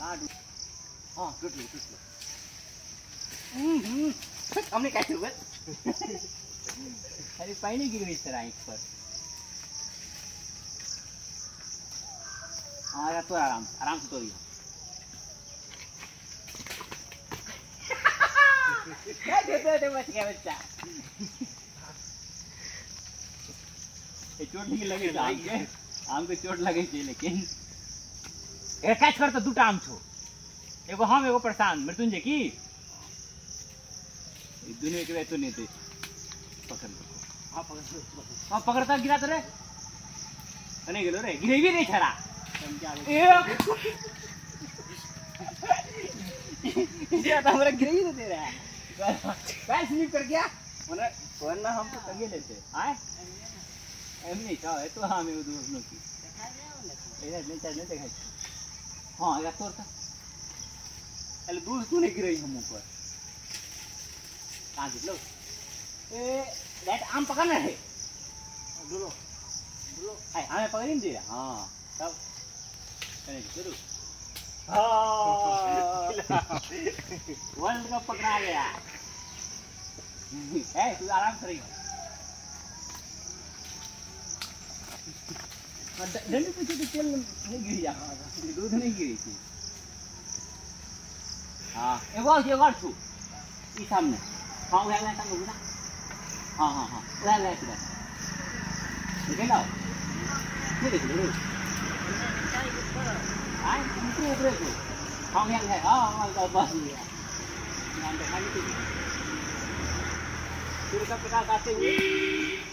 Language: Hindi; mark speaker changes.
Speaker 1: हाँ टूट लो हमने कैसे हुआ
Speaker 2: अरे पानी गिर गई सर आँख पर
Speaker 1: हाँ यार तो आराम से तो
Speaker 2: क्या कहते बच गया बच्चा चोट नहीं लगे आम के चोट लगे थी लेकिन कैच कर तो दूटा आम छो एगो हम एगो प्रशांत मृत्युंजय की दुनिया के तो नहीं थे पकड़ हाँ पकड़ता गिरा तो रे नहीं गेलो रे गिरे भी नहीं छड़ा हमारा गिरे ही दे रहा है पैर स्लिप कर गया वरना हम तो तगे लेते आए एम नहीं था है तो हमें वो दोनों की इधर नहीं चढ़ने देखा हाँ या तोड़ था अरे दूर तू नहीं गिरी हम ऊपर कहाँ गिर लो ए दैट आम पकड़ना है बोलो हाय हमें पकड़ नहीं दे रहा हाँ तब करने शुरू वर्ल्ड कप पकड़ा गया है तू आराम से रही डंडी पीछे तो तेल नहीं गिरी जा दूध नहीं गिरी थी हाँ एक और छू इस सामने हाँ उड़ा ले संग उड़ा हाँ उड़ा ले सीधा देख लो ये देख लो आई ऊपर को हाँ है हाँ बस नाम तो खाली फिर का प्रकाश आते हुए